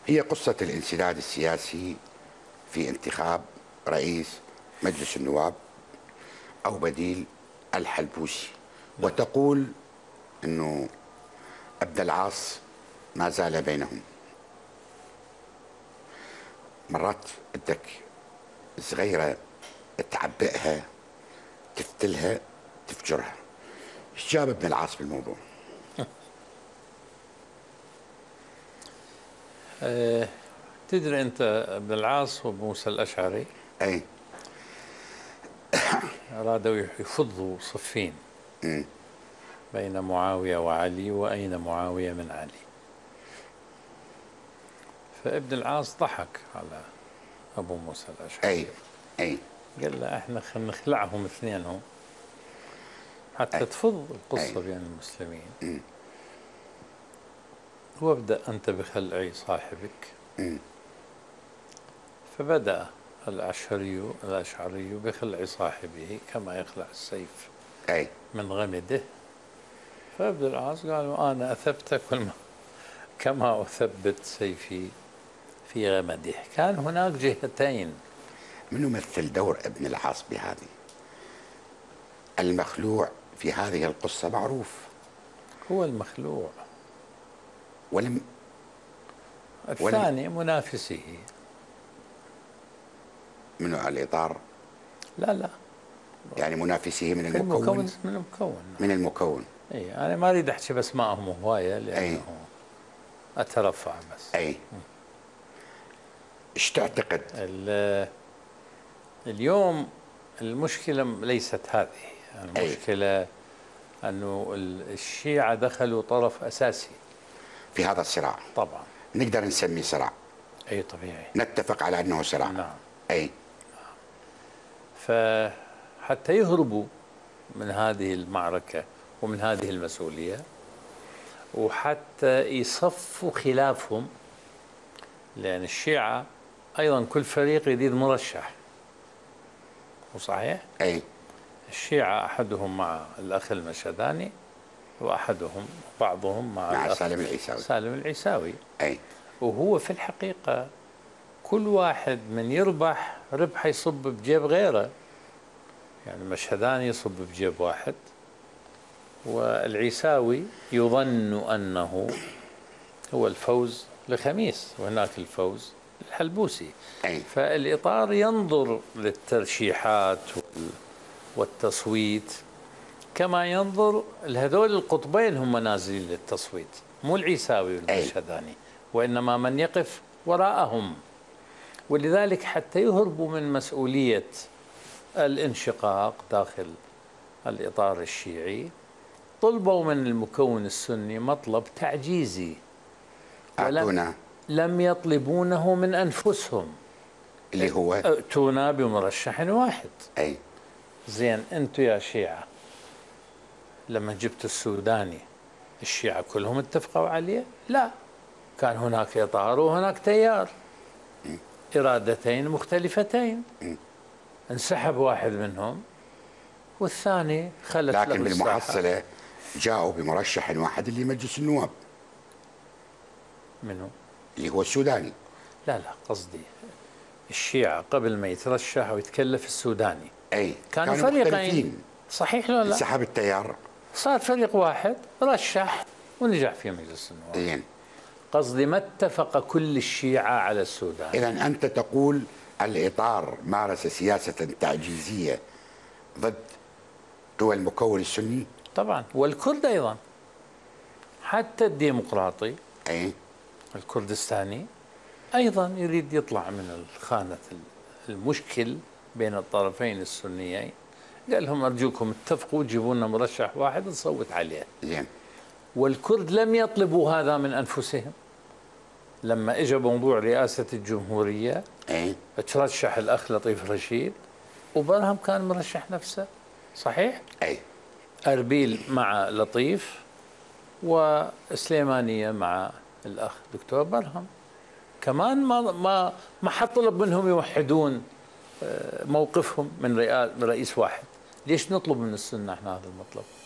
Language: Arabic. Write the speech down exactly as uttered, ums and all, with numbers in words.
هي قصة الانسداد السياسي في انتخاب رئيس مجلس النواب أو بديل الحلبوسي. وتقول أنه ابن العاص ما زال بينهم. مرات بدك صغيرة تعبئها، تفتلها، تفجرها. ايش جاب ابن العاص بالموضوع؟ أه تدري انت ابن العاص وموسى الاشعري اي ارادوا يفضوا صفين م. بين معاويه وعلي، واين معاويه من علي. فابن العاص ضحك على ابو موسى الاشعري. اي اي قال له احنا خلينا نخلعهم اثنينهم حتى أي. تفض القصه أي. بين المسلمين. م. وابدأ أنت بخلع صاحبك. م. فبدأ الأشعري الأشعري بخلع صاحبه كما يخلع السيف أي. من غمده. فابن العاص قال أنا أثبتك كما أثبت سيفي في غمده. كان هناك جهتين. من يمثل دور ابن العاص بهذه؟ المخلوع في هذه القصة معروف، هو المخلوع. ولم الثاني ولم منافسه. من الإطار؟ لا لا يعني منافسه من المكون. المكون من المكون من المكون. اي انا ما اريد احكي باسمائهم هوايه لانه أي. اترفع بس. اي ايش تعتقد؟ اليوم المشكله ليست هذه، المشكله أي. انه الشيعه دخلوا طرف اساسي في هذا الصراع. طبعا نقدر نسميه صراع. اي طبيعي، نتفق على انه صراع. نعم. اي فحتى يهربوا من هذه المعركه ومن هذه المسؤوليه، وحتى يصفوا خلافهم، لان الشيعه ايضا كل فريق يريد مرشح. وصحيح؟ اي الشيعه احدهم مع الاخ المشهداني، واحدهم بعضهم مع, مع سالم العيساوي. سالم العيساوي. اي وهو في الحقيقه كل واحد من يربح ربح يصب بجيب غيره. يعني المشهداني يصب بجيب واحد، والعيساوي يظن انه هو الفوز لخميس وهناك الفوز للحلبوسي. أي. فالإطار ينظر للترشيحات والتصويت كما ينظر لهذول القطبين هم نازلين للتصويت، مو العيساوي والمشهداني، وإنما من يقف وراءهم. ولذلك حتى يهربوا من مسؤولية الانشقاق داخل الإطار الشيعي طلبوا من المكون السني مطلب تعجيزي، ولم لم يطلبونه من أنفسهم، اللي هو ائتونا بمرشح واحد. أي زين أنتم يا شيعة لما جبت السوداني الشيعة كلهم اتفقوا عليه؟ لا، كان هناك إطار وهناك تيار، م. إرادتين مختلفتين. م. انسحب واحد منهم والثاني خلت له. لكن بالمحصلة جاءوا بمرشح واحد اللي مجلس النواب. منو؟ اللي هو السوداني. لا لا قصدي الشيعة قبل ما يترشح ويتكلف السوداني أي كانوا, كانوا فريقين مختلفين. صحيح ولا لا؟ انسحب التيار، صار فريق واحد رشح ونجح في مجلس النواب. زين. قصدي ما اتفق كل الشيعة على السوداني. إذا أنت تقول الإطار مارس سياسة تعجيزية ضد قوى المكون السني؟ طبعا، والكرد أيضا، حتى الديمقراطي أي الكردستاني أيضا يريد يطلع من الخانة المشكل بين الطرفين السنيين. قال لهم أرجوكم اتفقوا جيبوا لنا مرشح واحد نصوت عليه. زين. والكرد لم يطلبوا هذا من أنفسهم. لما اجى موضوع رئاسة الجمهورية أي ترشح الأخ لطيف رشيد وبرهم كان مرشح نفسه. صحيح؟ أي أربيل مع لطيف وسليمانية مع الأخ دكتور برهم. كمان ما ما ما حد طلب منهم يوحدون موقفهم من رئيس واحد. ليش نطلب من السنة احنا هذا المطلب؟